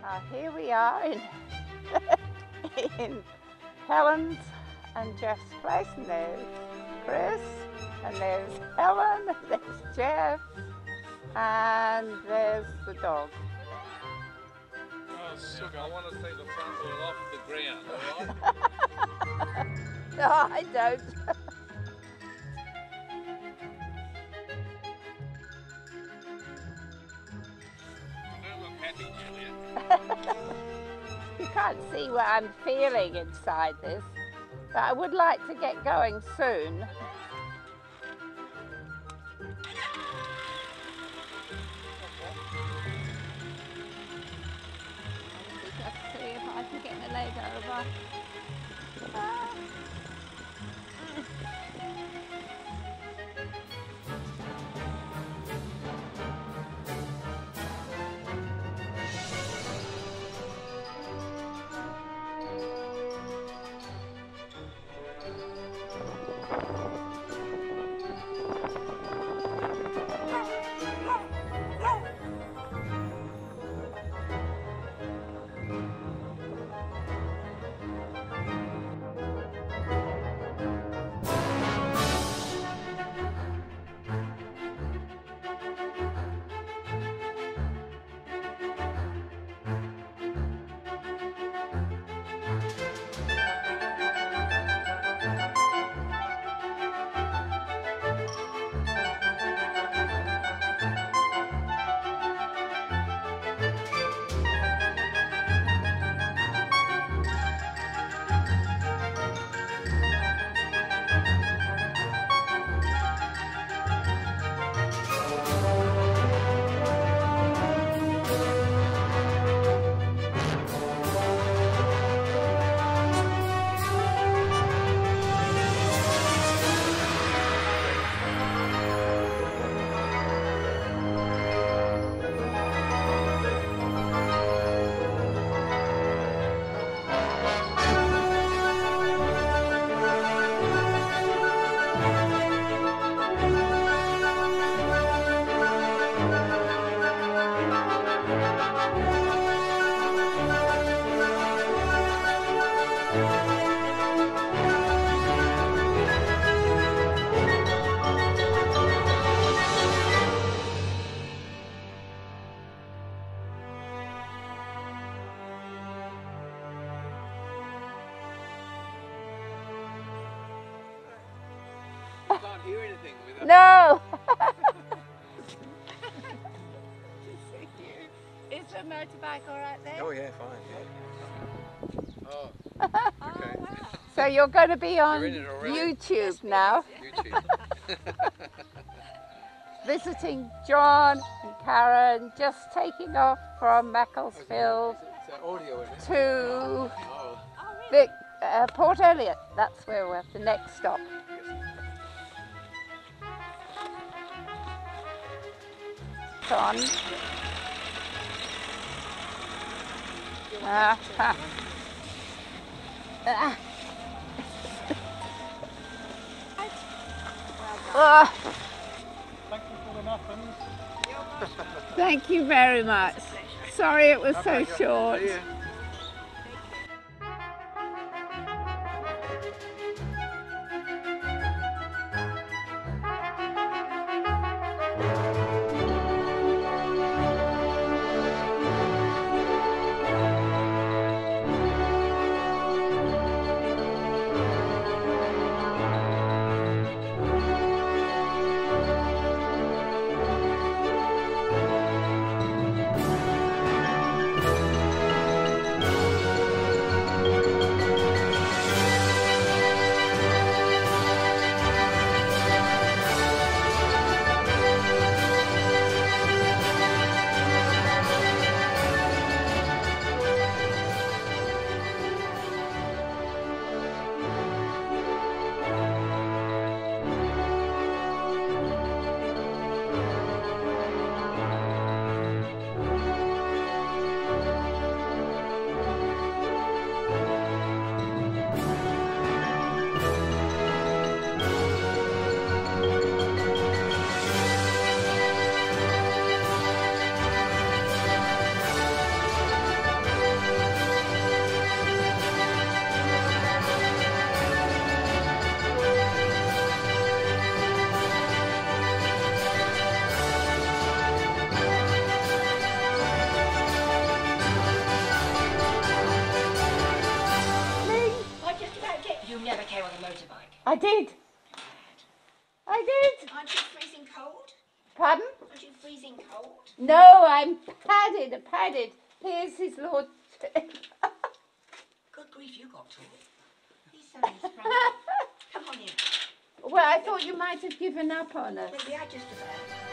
Here we are in, in Helen's and Jeff's place, and there's Chris, and there's Helen, and there's Jeff, and there's the dog. Oh, sugar, I want to take the front wheel off the ground, alright? No, I don't. You can't see what I'm feeling inside this, but I would like to get going soon. Let's see if I can get my leg over. Can't hear anything with it. No! Is the motorbike all right there? Oh yeah, fine, yeah. Oh, okay. Wow. So you're going to be on You're in it already? YouTube now, YouTube. visiting John and Karen, just taking off from Macclesfield It's audio in it. to Oh. Port Elliot. That's where we're at the next stop. On. Thank you for the muffins. Thank you very much. Sorry it was so short. See ya. I did. I did. Aren't you freezing cold? Pardon? Aren't you freezing cold? No, I'm padded, padded. Here's his lord. Good grief, you got tall. He's so sprung. Come on in. Well, I thought you might have given up on us. Well, we are just about.